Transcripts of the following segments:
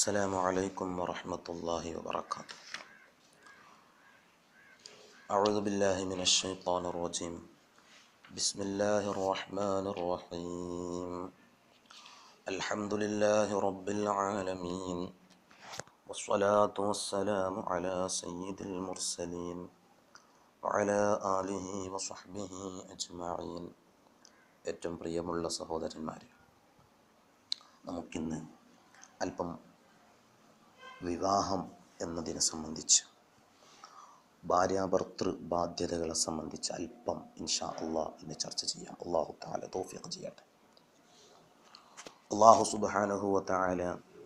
السلام عليكم ورحمة الله وبركاته. أعوذ بالله من الشيطان الرجيم. بسم الله الرحمن الرحيم. الحمد لله رب العالمين، والصلاة والسلام على سيد المرسلين وعلى آله وصحبه أجمعين. ഏറ്റവും പ്രിയമുള്ള സഹോദരന്മാരെ, നമുക്കിന്ന് അല്പം വിവാഹം എന്നതിനെ സംബന്ധിച്ച്, ഭാര്യാഭർത്തൃ ബാധ്യതകളെ സംബന്ധിച്ച് അല്പം ഇൻഷാ അള്ളാഹ് ഇന്ന് ചർച്ച ചെയ്യാം. അള്ളാഹു തആല തൗഫീഖ് ചെയ്യട്ടെ. അള്ളാഹു സുബ്ഹാനഹു വ തആല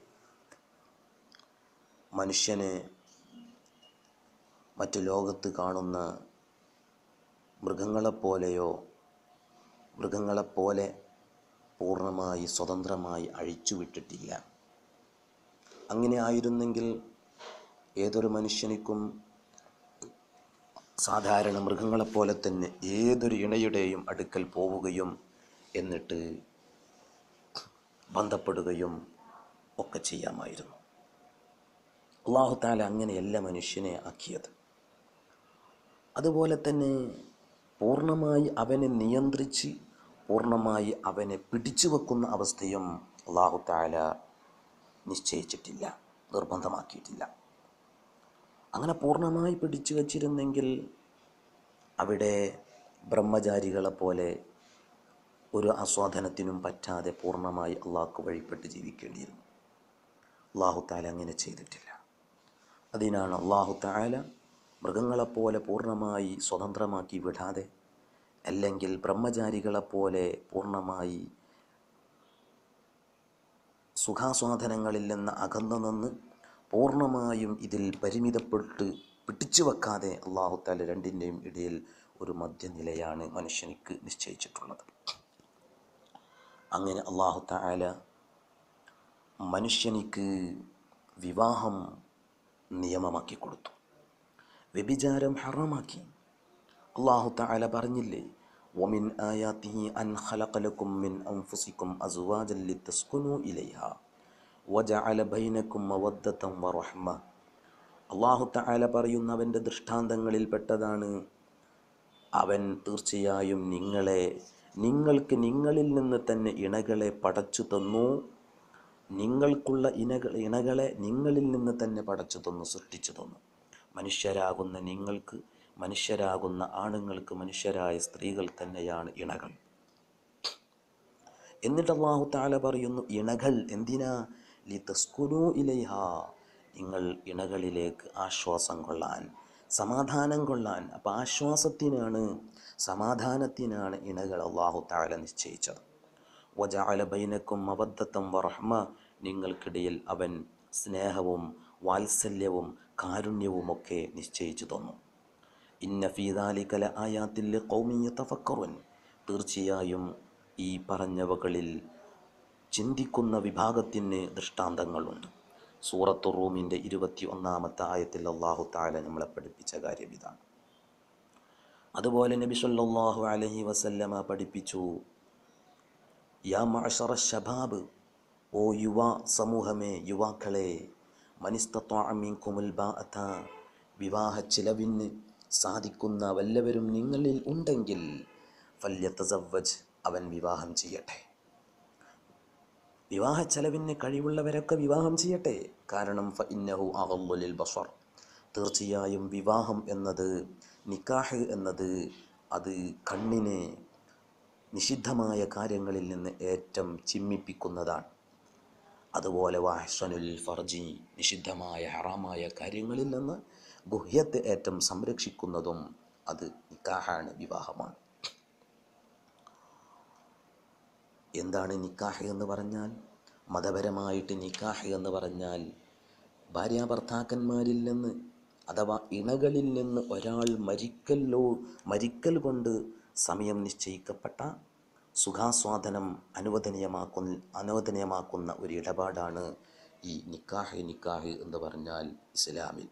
മനുഷ്യനെ മറ്റ് ലോകത്ത് കാണുന്ന മൃഗങ്ങളെപ്പോലെ പൂർണ്ണമായി സ്വതന്ത്രമായി അഴിച്ചുവിട്ടിട്ടില്ല. അങ്ങനെ ആയിരുന്നെങ്കിൽ ഏതൊരു മനുഷ്യനിക്കും സാധാരണ മൃഗങ്ങളെപ്പോലെ തന്നെ ഏതൊരു ഇണയുടെയും അടുക്കൽ പോവുകയും എന്നിട്ട് ബന്ധപ്പെടുകയും ഒക്കെ ചെയ്യാമായിരുന്നു. അല്ലാഹു തആല അങ്ങനെയല്ല മനുഷ്യനെ ആക്കിയത്. അതുപോലെ തന്നെ പൂർണ്ണമായി അവനെ നിയന്ത്രിച്ച് പൂർണ്ണമായി അവനെ പിടിച്ചു വെക്കുന്ന അവസ്ഥയും അല്ലാഹു തആല നിശ്ചയിച്ചിട്ടില്ല, നിർബന്ധമാക്കിയിട്ടില്ല. അങ്ങനെ പൂർണ്ണമായി പിടിച്ചു വച്ചിരുന്നെങ്കിൽ അവിടെ ബ്രഹ്മചാരികളെ പോലെ ഒരു ആസ്വാദനത്തിനും പറ്റാതെ പൂർണ്ണമായി അള്ളാഹ്ക്ക് വഴിപ്പെട്ട് ജീവിക്കേണ്ടിയിരുന്നു. അല്ലാഹു തആല അങ്ങനെ ചെയ്തിട്ടില്ല. അതിനാണ് അല്ലാഹു തആല മൃഗങ്ങളെപ്പോലെ പൂർണ്ണമായി സ്വതന്ത്രമാക്കി വിടാതെ, അല്ലെങ്കിൽ ബ്രഹ്മചാരികളെപ്പോലെ പൂർണ്ണമായി സുഖാസ്വാദനങ്ങളിൽ നിന്ന് അകന്നു നിന്ന് പൂർണ്ണമായും ഇതിൽ പരിമിതപ്പെട്ട് പിടിച്ചു വെക്കാതെ അല്ലാഹു തആല രണ്ടിൻ്റെയും ഇടയിൽ ഒരു മധ്യനിലയാണ് മനുഷ്യനിക്ക് നിശ്ചയിച്ചിട്ടുള്ളത്. അങ്ങനെ അല്ലാഹു തആല മനുഷ്യനിക്ക് വിവാഹം നിയമമാക്കി കൊടുത്തു, വ്യഭിചാരം ഹറാമാക്കി. അല്ലാഹു തആല പറഞ്ഞില്ലേ, വമിൻ ആയാതിഹി അൻ ഖലഖ ലക്കും മിൻ അൻഫുസിക്കും അസ്വാജൻ ലിതസ്കുനു ഇലൈഹാ വജഅല ബൈനക്കും മവദ്ദതൻ വറഹ്മ. അല്ലാഹു തആല പറയുന്ന അവൻ്റെ ദൃഷ്ടാന്തങ്ങളിൽപ്പെട്ടതാണ്, അവൻ തീർച്ചയായും നിങ്ങൾക്ക് നിങ്ങളിൽ നിന്ന് തന്നെ ഇണകളെ പടച്ചു തന്നു, നിങ്ങൾക്കുള്ള ഇണകളെ നിങ്ങളിൽ നിന്ന് തന്നെ പടച്ചു തന്നു, സൃഷ്ടിച്ചു തന്നു. മനുഷ്യരാകുന്ന നിങ്ങൾക്ക്, മനുഷ്യരാകുന്ന ആണുങ്ങൾക്ക്, മനുഷ്യരായ സ്ത്രീകൾ തന്നെയാണ് ഇണകൾ. എന്നിട്ട് അല്ലാഹു തആല പറയുന്നു, ഇണകൾ എന്തിനാ? ലിതസ്കുനു ഇലൈഹാ, നിങ്ങൾ ഇണകളിലേക്ക് ആശ്വാസം കൊള്ളാൻ, സമാധാനം കൊള്ളാൻ. അപ്പോൾ ആശ്വാസത്തിനാണ്, സമാധാനത്തിനാണ് ഇണകൾ അല്ലാഹു തആല നിശ്ചയിച്ചത്. വജഅല ബൈനക്കും മവദ്ദതൻ വറഹ്മ, നിങ്ങൾക്കിടയിൽ അവൻ സ്നേഹവും വാത്സല്യവും കാരുണ്യവുമൊക്കെ നിശ്ചയിച്ചു തന്നു. ഇന്ന ഫീ ദാലിക ലആയാതിൻ ലിഖൗമിൻ യതഫക്കറുൻ, തീർച്ചയായും ഈ പറഞ്ഞവകളിൽ ചിന്തിക്കുന്ന വിഭാഗത്തിന് ദൃഷ്ടാന്തങ്ങളുണ്ട്. സൂറത്തു റൂമിൻ്റെ 21-ാമത്തെ ആയത്തിൽ അല്ലാഹു തആല നമ്മളെ പഠിപ്പിച്ച കാര്യം ഇതാണ്. അതുപോലെ നബി സല്ലല്ലാഹു അലൈഹി വസല്ലമ പഠിപ്പിച്ചു, യാ മഅശറ ശബാബ്, ഓ യുവ സമൂഹമേ, യുവാക്കളെ, മനിസ്തത്വഅ മിൻകുമുൽ ബാഅത, വിവാഹ ചിലവിന് സാധിക്കുന്ന വല്ലവരും നിങ്ങളിൽ ഉണ്ടെങ്കിൽ ഫല്യതസവ്വജ്, അവൻ വിവാഹം ചെയ്യട്ടെ. വിവാഹ ചെലവിന് കഴിവുള്ളവരൊക്കെ വിവാഹം ചെയ്യട്ടെ. കാരണം ഫഇന്നഹു അഗളു ലിൽ ബസർ, തീർച്ചയായും വിവാഹം എന്നത്, നിക്കാഹ് എന്നത്, അത് കണ്ണിനെ നിഷിദ്ധമായ കാര്യങ്ങളിൽ നിന്ന് ഏറ്റവും ചിമ്മിപ്പിക്കുന്നതാണ്. അതുപോലെ വഅഹ്സനുൽ ഫർജി, നിഷിദ്ധമായ ഹറാമായ കാര്യങ്ങളിൽ നിന്ന് ഗുഹ്യത്തെ ഏറ്റവും സംരക്ഷിക്കുന്നതും അത് നിക്കാഹാണ്, വിവാഹമാണ്. എന്താണ് നിക്കാഹ് എന്ന് പറഞ്ഞാൽ? മതപരമായിട്ട് നിക്കാഹ് എന്ന് പറഞ്ഞാൽ ഭാര്യാഭർത്താക്കന്മാരിൽ നിന്ന് അഥവാ ഇണകളിൽ നിന്ന് ഒരാൾ മരിക്കൽ കൊണ്ട് സമയം നിശ്ചയിക്കപ്പെട്ട സുഖാസ്വാദനം അനുവദനീയമാക്കുന്ന ഒരു ഇടപാടാണ് ഈ നിക്കാഹ് എന്ന് പറഞ്ഞാൽ ഇസ്ലാമിൽ.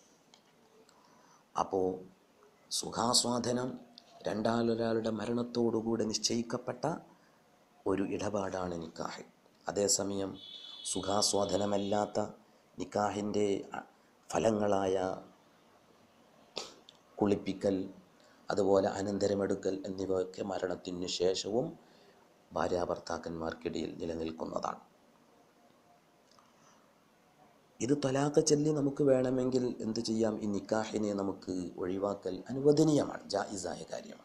അപ്പോൾ സുഖാസ്വാദനം രണ്ടാളൊരാളുടെ മരണത്തോടുകൂടെ നിശ്ചയിക്കപ്പെട്ട ഒരു ഇടപാടാണ് നിക്കാഹ്. അതേസമയം സുഖാസ്വാദനമല്ലാത്ത നിക്കാഹിൻ്റെ ഫലങ്ങളായ കുളിപ്പിക്കൽ, അതുപോലെ അനന്തരമെടുക്കൽ എന്നിവയൊക്കെ മരണത്തിനു ശേഷവും ഭാര്യാഭർത്താക്കന്മാർക്കിടയിൽ നിലനിൽക്കുന്നതാണ്. ഇത് ത്വലാഖ് ചൊല്ലി നമുക്ക് വേണമെങ്കിൽ എന്ത് ചെയ്യാം? ഈ നിക്കാഹിനെ നമുക്ക് ഒഴിവാക്കൽ അനുവദനീയമാണ്, ജായിസായ കാര്യമാണ്.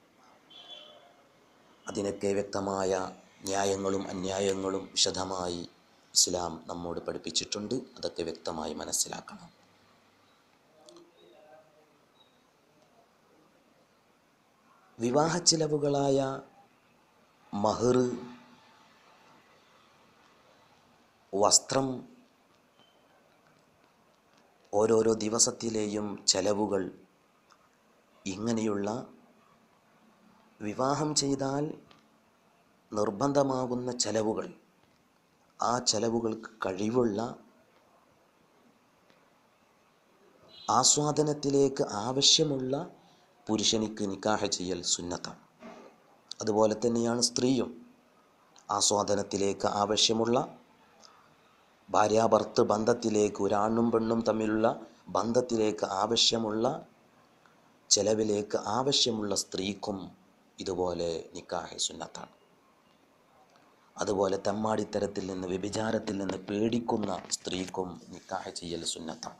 അതിനൊക്കെ വ്യക്തമായ ന്യായങ്ങളും അന്യായങ്ങളും വിശദമായി ഇസ്ലാം നമ്മോട് പഠിപ്പിച്ചിട്ടുണ്ട്. അതൊക്കെ വ്യക്തമായി മനസ്സിലാക്കണം. വിവാഹ ചിലവുകളായ മഹർ, വസ്ത്രം, ഓരോരോ ദിവസത്തിലെയും ചെലവുകൾ, ഇങ്ങനെയുള്ള വിവാഹം ചെയ്താൽ നിർബന്ധമാകുന്ന ചെലവുകൾ, ആ ചെലവുകൾക്ക് കഴിവുള്ള ആസ്വാദനത്തിലേക്ക് ആവശ്യമുള്ള പുരുഷനിക്ക് നിക്കാഹ് ചെയ്യൽ സുന്നത്താണ്. അതുപോലെ തന്നെയാണ് സ്ത്രീയും. ആസ്വാദനത്തിലേക്ക് ആവശ്യമുള്ള, ഭാര്യാഭർത്തൃ ബന്ധത്തിലേക്ക്, ഒരാണും പെണ്ണും തമ്മിലുള്ള ബന്ധത്തിലേക്ക് ആവശ്യമുള്ള, ചെലവിലേക്ക് ആവശ്യമുള്ള സ്ത്രീക്കും ഇതുപോലെ നിക്കാഹ് സുന്നത്താണ്. അതുപോലെ തെമ്മാടിത്തരത്തിൽ നിന്ന്, വ്യഭിചാരത്തിൽ നിന്ന് പേടിക്കുന്ന സ്ത്രീക്കും നിക്കാഹ് ചെയ്യൽ സുന്നത്താണ്.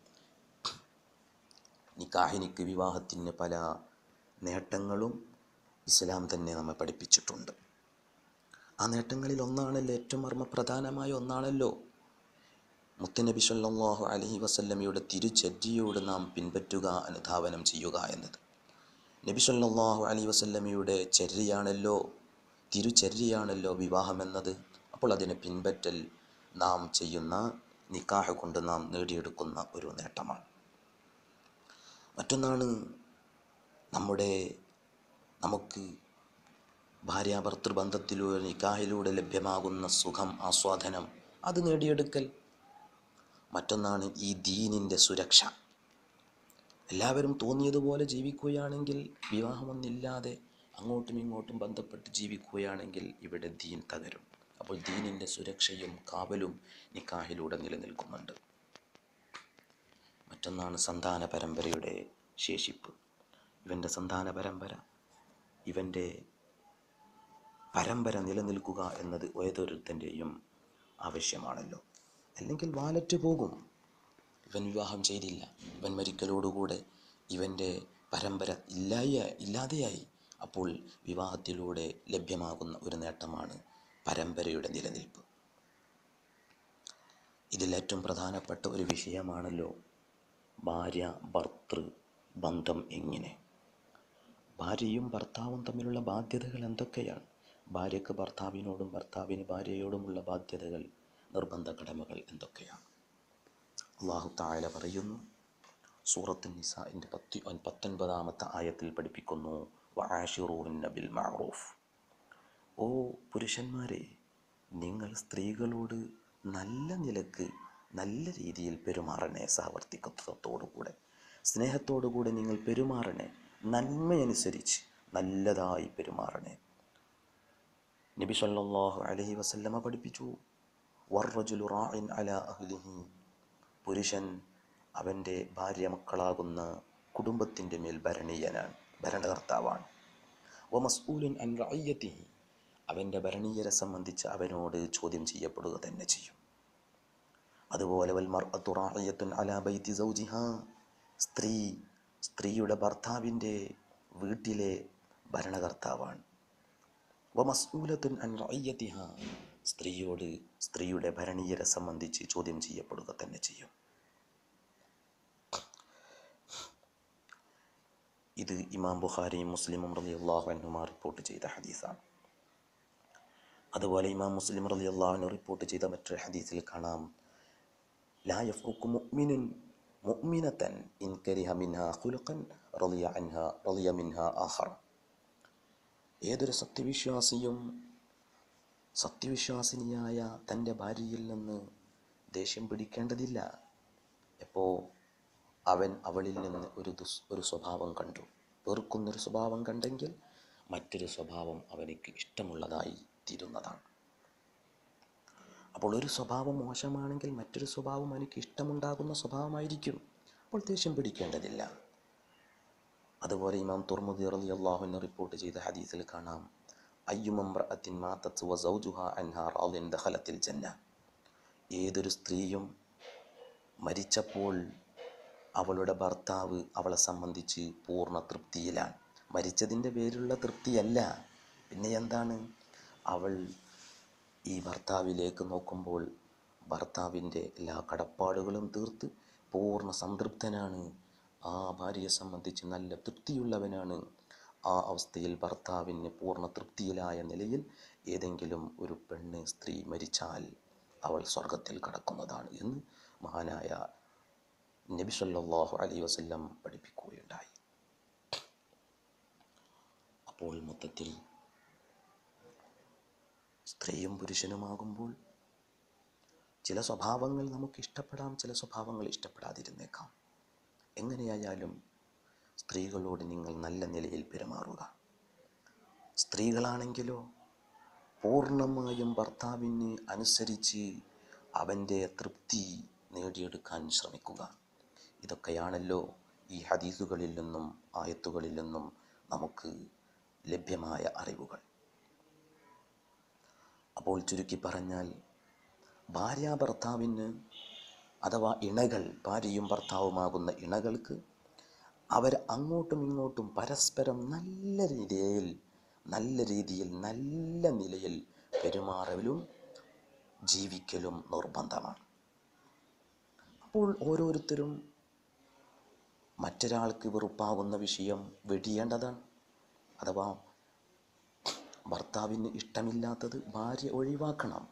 നിക്കാഹിനിക്ക്, വിവാഹത്തിന് പല നേട്ടങ്ങളും ഇസ്ലാം തന്നെ നമ്മെ പഠിപ്പിച്ചിട്ടുണ്ട്. ആ നേട്ടങ്ങളിൽ ഒന്നാണല്ലോ, ഏറ്റവും മർമ്മപ്രധാനമായ ഒന്നാണല്ലോ മുത്തുനബി സല്ലല്ലാഹു അലൈഹി വസല്ലമയുടെ തിരുചര്യയോട് നാം പിൻപറ്റുക, അനുധാവനം ചെയ്യുക എന്നത്. നബി സല്ലല്ലാഹു അലൈഹി വസല്ലമയുടെ ചര്യയാണല്ലോ, തിരുചര്യയാണല്ലോ വിവാഹം എന്നത്. അപ്പോൾ അതിനെ പിൻപറ്റൽ നാം ചെയ്യുന്ന നിക്കാഹ് കൊണ്ട് നാം നേടിയെടുക്കുന്ന ഒരു നേട്ടമാണ്. മറ്റൊന്നാണ് നമുക്ക് ഭാര്യാഭർത്തൃ ബന്ധത്തിലൂടെ, നിക്കാഹിലൂടെ ലഭ്യമാകുന്ന സുഖം, ആസ്വാദനം, അത് നേടിയെടുക്കൽ. മറ്റൊന്നാണ് ഈ ദീനിൻ്റെ സുരക്ഷ. എല്ലാവരും തോന്നിയതുപോലെ ജീവിക്കുകയാണെങ്കിൽ, വിവാഹമൊന്നില്ലാതെ അങ്ങോട്ടും ഇങ്ങോട്ടും ബന്ധപ്പെട്ട് ജീവിക്കുകയാണെങ്കിൽ ഇവിടെ ദീൻ തകരും. അപ്പോൾ ദീനിൻ്റെ സുരക്ഷയും കാവലും നിക്കാഹിലൂടെ നിലനിൽക്കുന്നുണ്ട്. മറ്റൊന്നാണ് സന്താന പരമ്പരയുടെ ശേഷിപ്പ്. ഇവൻ്റെ സന്താന പരമ്പര, ഇവൻ്റെ പരമ്പര നിലനിൽക്കുക എന്നത് ഏതൊരുത്തൻ്റെയും ആവശ്യമാണല്ലോ. അല്ലെങ്കിൽ വാലറ്റ് പോകും. ഇവൻ വിവാഹം ചെയ്തില്ല, ഇവൻ മരിക്കലോടുകൂടെ ഇവൻ്റെ പരമ്പര ഇല്ലാതെയായി. അപ്പോൾ വിവാഹത്തിലൂടെ ലഭ്യമാകുന്ന ഒരു നേട്ടമാണ് പരമ്പരയുടെ നിലനിൽപ്പ്. ഇതിലേറ്റവും പ്രധാനപ്പെട്ട ഒരു വിഷയമാണല്ലോ ഭാര്യ ഭർത്തൃ ബന്ധം. എങ്ങനെ ഭാര്യയും ഭർത്താവും തമ്മിലുള്ള ബാധ്യതകൾ എന്തൊക്കെയാണ്? ഭാര്യയ്ക്ക് ഭർത്താവിനോടും ഭർത്താവിന് ഭാര്യയോടുമുള്ള ബാധ്യതകൾ, നിർബന്ധ കടമകൾ എന്തൊക്കെയാണ്? അല്ലാഹു തആല പറയുന്നു, സൂറത്ത് നിസാഇൻ്റെ 19-ാമത്തെ ആയത്തിൽ പഠിപ്പിക്കുന്നു, വആശിറൂഹുന്ന ബിൽ മഅറൂഫ്. ഓ പുരുഷന്മാരെ, നിങ്ങൾ സ്ത്രീകളോട് നല്ല നിലക്ക്, നല്ല രീതിയിൽ പെരുമാറണേ. സാവർത്തികത്വത്തോടുകൂടെ, സ്നേഹത്തോടുകൂടെ നിങ്ങൾ പെരുമാറണേ. നന്മയനുസരിച്ച് നല്ലതായി പെരുമാറണേ. നബി സല്ലല്ലാഹു അലൈഹി വസല്ലമ പഠിപ്പിച്ചു, വറജുലു റാഇൻ അലാ അഹ്ലിഹി. പുരുഷൻ അവൻ്റെ ഭാര്യ മക്കളാകുന്ന കുടുംബത്തിൻ്റെ മേൽ ഭരണീയനാണ്, ഭരണകർത്താവാണ്. വമസ്ഊലുൻ അൻ റഅയ്യതിഹി. അവൻ്റെ ഭരണീയരെ സംബന്ധിച്ച് അവനോട് ചോദ്യം ചെയ്യപ്പെടുക തന്നെ ചെയ്യും. അതുപോലെ വൽ മർഅതു റാഇയത്തുൻ അലാ ബൈതി സൗജിഹാ. സ്ത്രീയുടെ ഭർത്താവിൻ്റെ വീട്ടിലെ ഭരണകർത്താവാണ്. വമസ്ഊലത്തുൻ അൻ റഅയ്യതിഹാ. സ്ത്രീയുടെ ഭരണീയരെ സംബന്ധിച്ച് ചോദ്യം ചെയ്യപ്പെടുക തന്നെ ചെയ്യും. ഇത് ഇമാം ബുഖാരിയും മുസ്ലിമും റളിയല്ലാഹു അൻഹുമാ റിപ്പോർട്ട് ചെയ്ത ഹദീസാണ്. അതുപോലെ ഇമാം മുസ്ലിം റളിയല്ലാഹു അൻഹു റിപ്പോർട്ട് ചെയ്ത മറ്റൊരു ഹദീസിൽ കാണാം, ലാ യഫ്റുഖു മുഅ്മിനുൻ മുഅ്മിനതൻ ഇൻ കരിഹ മിൻഹാ ഖുലുഖൻ റളിയ മിൻഹാ ആഖർ. ഏതൊരു സത്യവിശ്വാസിനിയായ തൻ്റെ ഭാര്യയിൽ നിന്ന് ദേഷ്യം പിടിക്കേണ്ടതില്ല. എപ്പോൾ അവളിൽ നിന്ന് ഒരു സ്വഭാവം കണ്ടു, വെറുക്കുന്നൊരു സ്വഭാവം കണ്ടെങ്കിൽ മറ്റൊരു സ്വഭാവം അവനിക്ക് ഇഷ്ടമുള്ളതായി തീരുന്നതാണ്. അപ്പോൾ ഒരു സ്വഭാവം മോശമാണെങ്കിൽ മറ്റൊരു സ്വഭാവം എനിക്ക് ഇഷ്ടമുണ്ടാകുന്ന സ്വഭാവമായിരിക്കും. അപ്പോൾ ദേഷ്യം പിടിക്കേണ്ടതില്ല. അതുപോലെ ഇമാം തുർമുദി റളിയല്ലാഹു അൻഹു റിപ്പോർട്ട് ചെയ്ത ഹദീസിൽ കാണാം, അയ്യുമംറഅത്തിൻ മാതത് വസൗജുഹാ അൻഹാ റാളിൻ ദഖലത്തിൽ ജന്ന. ഏതൊരു സ്ത്രീയും മരിച്ചപ്പോൾ അവളുടെ ഭർത്താവ് അവളെ സംബന്ധിച്ച് പൂർണ്ണ തൃപ്തിയിലാണ്. മരിച്ചതിൻ്റെ പേരിലുള്ള തൃപ്തിയല്ല, പിന്നെ എന്താണ്? അവൾ ഈ ഭർത്താവിലേക്ക് നോക്കുമ്പോൾ ഭർത്താവിൻ്റെ എല്ലാ കടപ്പാടുകളും തീർത്ത് പൂർണ്ണ സംതൃപ്തനാണ്. ആ ഭാര്യയെ സംബന്ധിച്ച് നല്ല തൃപ്തിയുള്ളവനാണ്. ആ അവസ്ഥയിൽ ഭർത്താവിന് പൂർണ്ണ തൃപ്തിയിലായ നിലയിൽ ഏതെങ്കിലും ഒരു സ്ത്രീ മരിച്ചാൽ അവൾ സ്വർഗത്തിൽ കടക്കുന്നതാണ് എന്ന് മഹാനായ നബി സല്ലല്ലാഹു അലൈഹി വസല്ലം പഠിപ്പിക്കുകയുണ്ടായി. അപ്പോൾ മൊത്തത്തിൽ സ്ത്രീയും പുരുഷനുമാകുമ്പോൾ ചില സ്വഭാവങ്ങൾ നമുക്ക് ഇഷ്ടപ്പെടാം, ചില സ്വഭാവങ്ങൾ ഇഷ്ടപ്പെടാതിരുന്നേക്കാം. എങ്ങനെയായാലും സ്ത്രീകളോട് നിങ്ങൾ നല്ല നിലയിൽ പെരുമാറുക. സ്ത്രീകളാണെങ്കിലോ പൂർണ്ണമായും ഭർത്താവിന് അനുസരിച്ച് അവൻ്റെ തൃപ്തി നേടിയെടുക്കാൻ ശ്രമിക്കുക. ഇതൊക്കെയാണല്ലോ ഈ ഹദീസുകളിൽ നിന്നും ആയത്തുകളിൽ നിന്നും നമുക്ക് ലഭ്യമായ അറിവുകൾ. അപ്പോൾ ചുരുക്കി പറഞ്ഞാൽ, ഭാര്യ ഭർത്താവിന് അഥവാ ഇണകൾ, ഭാര്യയും ഭർത്താവുമാകുന്ന ഇണകൾക്ക് അവർ അങ്ങോട്ടും ഇങ്ങോട്ടും പരസ്പരം നല്ല രീതിയിൽ നല്ല നിലയിൽ പെരുമാറലും ജീവിക്കലും നിർബന്ധമാണ്. അപ്പോൾ ഓരോരുത്തരും മറ്റൊരാൾക്ക് വെറുപ്പാകുന്ന വിഷയം വെടിയേണ്ടതാണ്. അഥവാ ഭർത്താവിന് ഇഷ്ടമില്ലാത്തത് ഭാര്യ ഒഴിവാക്കണം,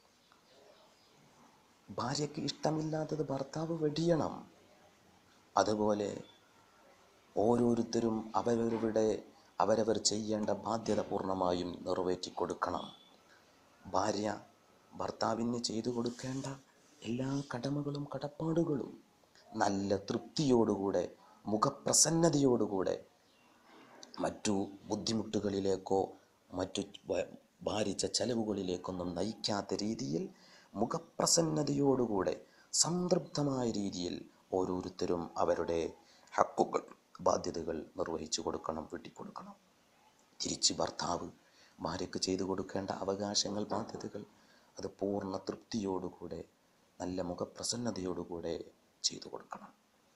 ഭാര്യയ്ക്ക് ഇഷ്ടമില്ലാത്തത് ഭർത്താവ് വെടിയണം. അതുപോലെ ഓരോരുത്തരും അവരവർ ചെയ്യേണ്ട ബാധ്യത പൂർണ്ണമായും നിറവേറ്റിക്കൊടുക്കണം. ഭാര്യ ഭർത്താവിന് ചെയ്തു കൊടുക്കേണ്ട എല്ലാ കടമകളും കടപ്പാടുകളും നല്ല തൃപ്തിയോടുകൂടെ, മുഖപ്രസന്നതയോടുകൂടെ, മറ്റു ബുദ്ധിമുട്ടുകളിലേക്കോ മറ്റു ഭാരിച്ച ചെലവുകളിലേക്കൊന്നും നയിക്കാത്ത രീതിയിൽ മുഖപ്രസന്നതയോടുകൂടെ സംതൃപ്തമായ രീതിയിൽ ഓരോരുത്തരും അവരുടെ ഹക്കുകൾ, ബാധ്യതകൾ നിർവഹിച്ചു കൊടുക്കണം, വെട്ടിക്കൊടുക്കണം. തിരിച്ച് ഭർത്താവ് ഭാര്യയ്ക്ക് ചെയ്തു കൊടുക്കേണ്ട അവകാശങ്ങൾ, ബാധ്യതകൾ അത് പൂർണ്ണ തൃപ്തിയോടുകൂടെ നല്ല മുഖപ്രസന്നതയോടുകൂടെ ചെയ്തു കൊടുക്കണം.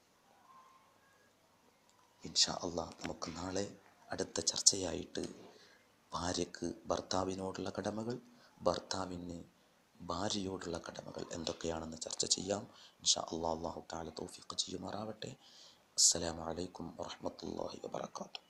ഇൻഷാ അല്ലാഹ് നമുക്ക് നാളെ അടുത്ത ചർച്ചയായിട്ട് ഭാര്യയ്ക്ക് ഭർത്താവിനോടുള്ള കടമകൾ, ഭർത്താവിന് ഭാര്യയോടുള്ള കടമകൾ എന്തൊക്കെയാണെന്ന് ചർച്ച ചെയ്യാം. ഇൻഷാ അല്ലാഹ്. അല്ലാഹു തആല തൗഫീഖ് ചെയ്യുമാറാവട്ടെ. അസ്സലാമു അലൈക്കും വറഹ്മത്തുള്ളാഹി വബറകാതുഹു.